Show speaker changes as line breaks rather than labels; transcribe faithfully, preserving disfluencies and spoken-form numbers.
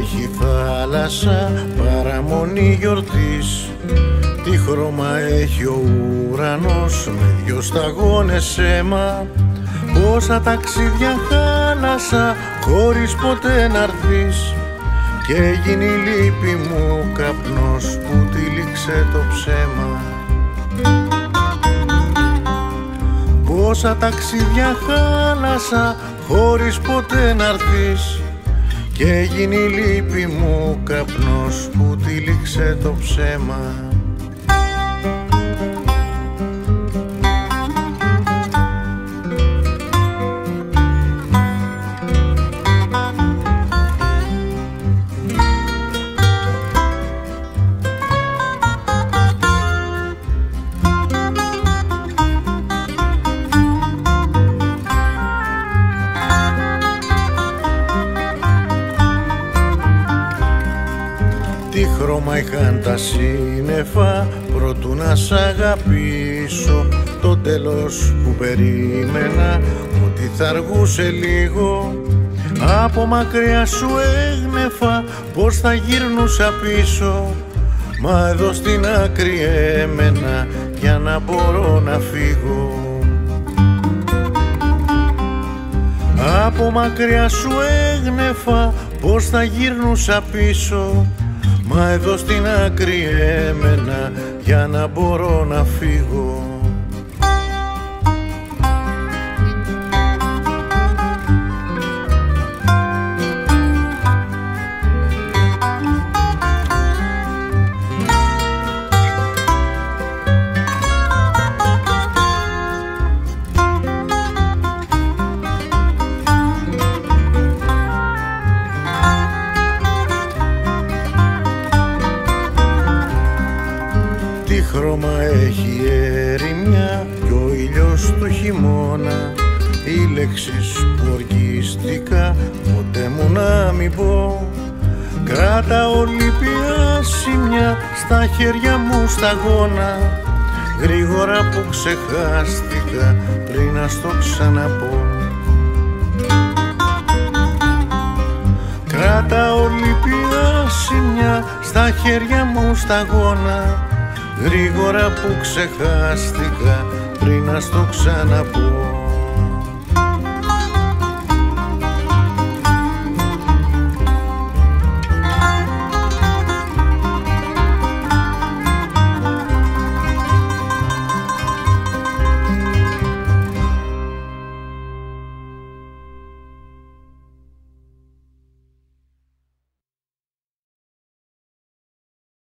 έχει θάλασσα παραμονή γιορτής, τι χρώμα έχει ο ουρανός με δυο σταγόνες αίμα, πόσα ταξίδια χάλασα χωρίς ποτέ να'ρθείς, και έγινε η λύπη μου καπνός που τύλιξε το ψέμα. Πόσα ταξίδια χάλασα χωρίς ποτέ να'ρθείς, και έγινε η λύπη μου καπνός που τύλιξε το ψέμα. Τι χρώμα είχαν τα σύννεφα προτού να σ' αγαπήσω, το τέλος που περίμενα ότι θα αργούσε λίγο, από μακριά σου έγνεφα πως θα γύρνουσα πίσω, μα εδώ στην άκρη έμενα για να μπορώ να φύγω. Από μακριά σου έγνεφα πως θα γύρνουσα πίσω, μα εδώ στην άκρη έμενα για να μπορώ να φύγω. Τι χρώμα έχει η ερημιά κι ο ήλιος του χειμώνα, οι λέξεις που ορκίστηκα ποτέ μου να μην πω, κράτα ολύπια σημιά στα χέρια μου σταγόνα, γρήγορα που ξεχάστηκα πριν να στο ξαναπώ. Κράτα ολύπια σημιά στα χέρια μου σταγόνα, γρήγορα που ξεχάστηκα πριν να στο ξαναπώ.